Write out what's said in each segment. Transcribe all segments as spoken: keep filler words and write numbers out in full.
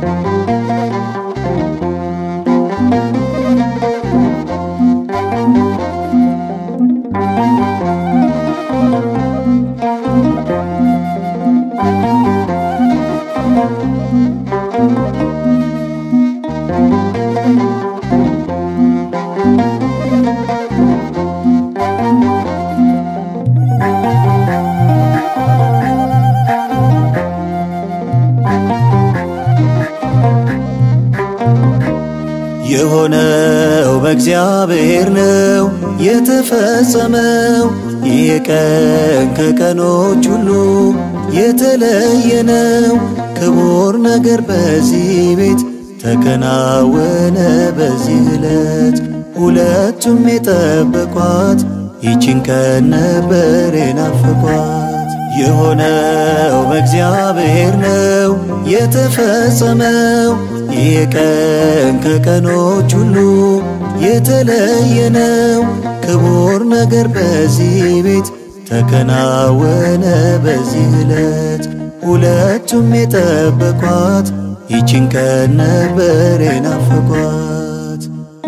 የሆነው በእግዚአብሔር ነው የተፈጸመው ይህ ቀን ከቀኖች ሁሉ የተለየ ነው ክቡር ነገር በዚህ ቤት ተከናወነ በዚህ ዕለት ሁለቱም የጠበቋት ይህችን ቀን ነበር የናፈቋት የሆነው በእግዚአብሔር ነው የተፈጸመው ይህ ቀን ከቀኖች ሁሉ የተለየ ነው ክቡር ነገር በዚህ ቤት ተከናወነ በዚህ ዕለት ሁለቱም የጠበቋት ይህችን ቀን ነበር የናፈቋት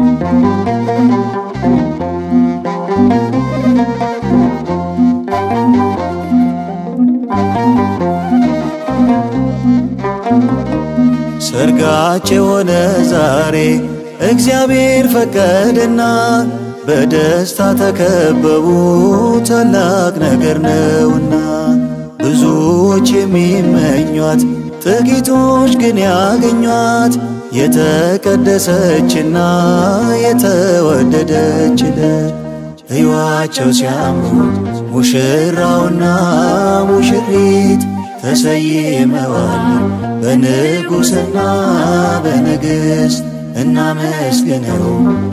ሰርጋቸው ሆነ ዛሬ እግዚአብሔር ፈቀደና በደስታ ተከበቡ ታላቅ ነገር ነውና ብዙዎች የሚመኟት ጥቂቶች ግን ያገኟት የተቀደሰችና የተወደደች ዕለት ሕይዋቸው ሲያምሩ ሙሽራውና ሙሽሪት ተሰይመዋል በንጉሥና በንግሥት እናመስግነው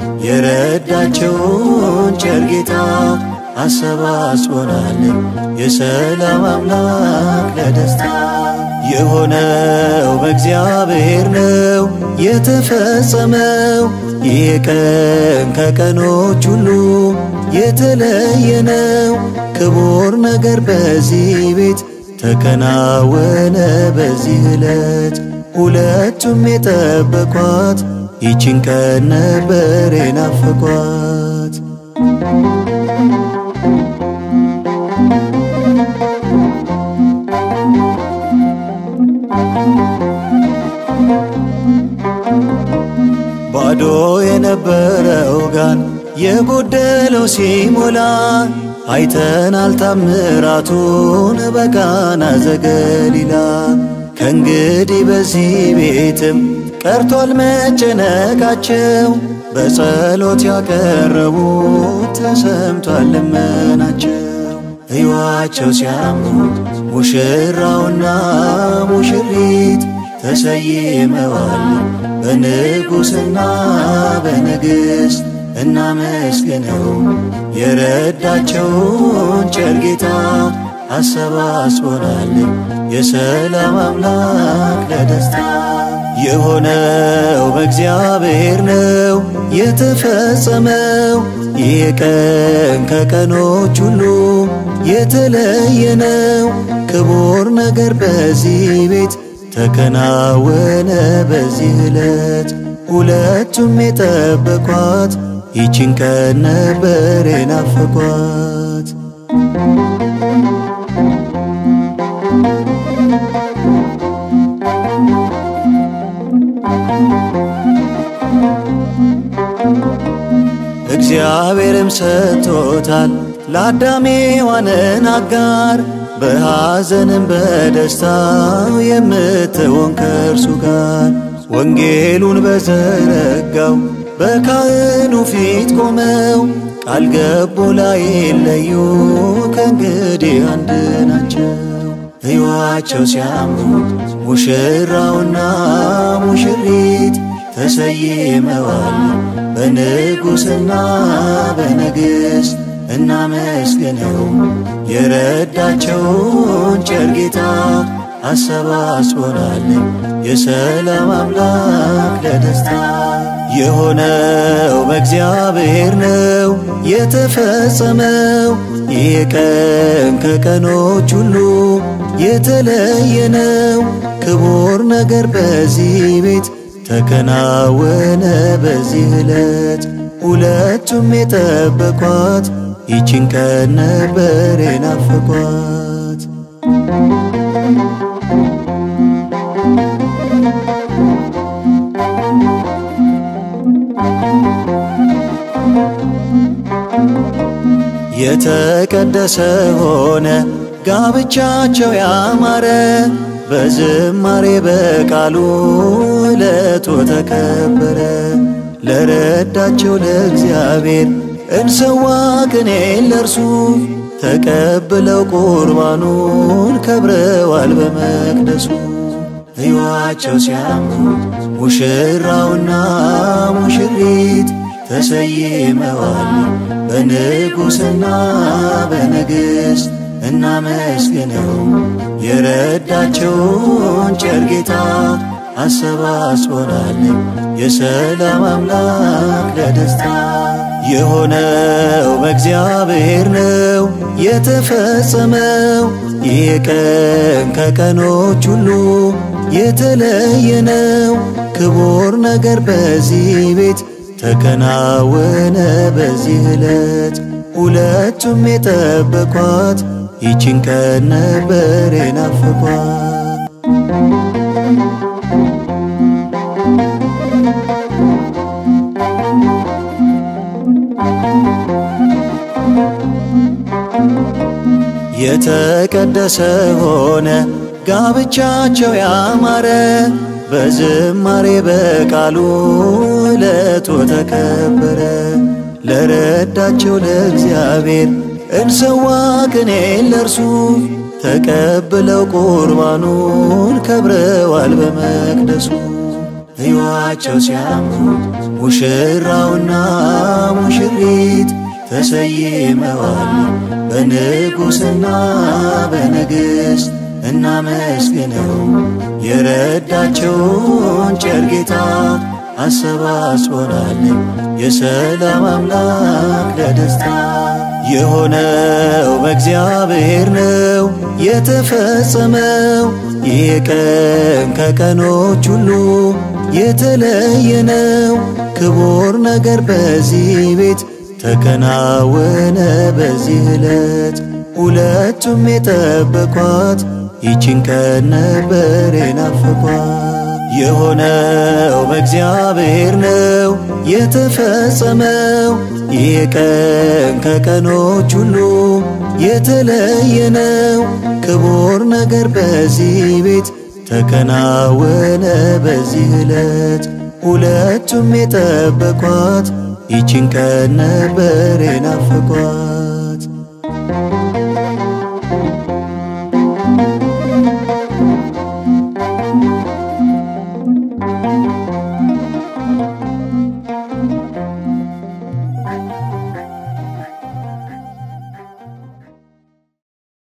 የረዳቸውን ቸር ጌታ አሰባስቦናል የሰላም አምላክ ለደስታ የሆነው በእግዚአብሔር ነው የተፈጸመው ይህ ቀን ከቀኖች ሁሉ የተለየ ነው ክቡር ነገር በዚህ ቤት ተከናወነ በዚህ ዕለት ሁለቱም የጠበቋት ይህችን ቀን ነበር የናፈቋት ባዶ የነበረው ጋን የጎደለው ሲሞላ አይተናል ታምራቱን በቃና ዘገሊላ ከእንግዲህ በዚህ ቤትም ቀርቷል መጨነቃቸው በጸሎት ያቀረቡት ተሰምቷል ልመናቸው ሕይዋቸው ሲያምሩ ሙሽራውና ሙሽሪት ተሰይመዋል በንጉሥና በንግሥት እናመስግነው የረዳቸውን ቸር ጌታ አሰባስቦናል የሰላም አምላክ ለደስታ የሆነው በእግዚአብሔር ነው የተፈጸመው ይህ ቀን ከቀኖች ሁሉ የተለየ ነው ክቡር ነገር በዚህ ቤት ተከናወነ በዚህ ዕለት ሁለቱም የጠበቋት ይህችን ቀን ነበር የናፈቋት እግዚአብሔርም ሰጥቶታል ለአዳም ሔዋንን አጋር በሐዘንም በደስታው የምትሆን ከእርሱ ጋር ወንጌሉን በዘረጋው በካህኑ ፊት ቆመው ቃል ገቡ ላይለዩ ከእንግዲህ አንድ ናቸው ሕይዋቸው ሲያምሩ ሙሽራውና ሙሽሪት ተሰይመዋል በንጉሥና በንግሥት እናመስግነው የረዳቸውን ቸር ጌታ አሰባስቦናል የሰላም አምላክ ለደስታ የሆነው በእግዚአብሔር ነው የተፈጸመው ይህ ቀን ከቀኖች ሁሉ የተለየ ነው ክቡር ነገር በዚህ ቤት ተከናወነ በዚህ ዕለት። ሁለቱም የጠበቋት ይችን ቀን ነበር የናፈቋት። የተቀደሰ ሆነ ጋብቻቸው ያማረ በዝማሬ በቃሉ ዕለቱ ተከበረ። ለረዳቸው ለእግዚአብሔር እንሰዋ ቅኔን ለእርሱ ተቀብለው ቁርባኑን ከብረዋል በመቅደሱ። ሕይዋቸው ሲያምሩ ሙሽራውና ሙሽሪት ተሰይመዋል በንጉሥና በንግሥት። እናመስግነው የረዳቸውን ቸር ጌታ አሰባስቦናል የሰላም አምላክ ለደስታ። የሆነው በእግዚአብሔር ነው የተፈጸመው ይህ ቀን ከቀኖች ሁሉ የተለየ ነው። ክቡር ነገር በዚህ ቤት ተከናወነ በዚህ ዕለት። ሁለቱም የጠበቋት ይችን ቀን ነበር የናፈቋት። የተቀደሰ ሆነ ጋብቻቸው ያማረ በዝማሬ በቃሉ ዕለቱ ተከበረ። ለረዳቸው ለእግዚአብሔር እንሰዋ ቅኔን ለእርሱ ተቀብለው ቁርባኑን ከብረዋል በመቅደሱ። ሕይዋቸው ሲያምሩ ሙሽራውና ሙሽሪት ተሰይመዋል በንጉሥና በንግሥት። እናመስግነው የረዳቸውን ቸር ጌታ አሰባስቦናል የሰላም አምላክ ለደስታ። የሆነው በእግዚአብሔር ነው የተፈጸመው ይህ ቀን ከቀኖች ሁሉ የተለየ ነው። ክቡር ነገር በዚህ ቤት ተከናወነ በዚህ ዕለት። ሁለቱም የጠበቋት ይችን ቀን ነበር የናፈቋት። የሆነው በእግዚአብሔር ነው የተፈጸመው ይህ ቀን ከቀኖች ሁሉ የተለየ ነው። ክቡር ነገር በዚህ ቤት ተከናወነ በዚህ ዕለት። ሁለቱም የጠበቋት ይችን ቀን ነበር የናፈቋት።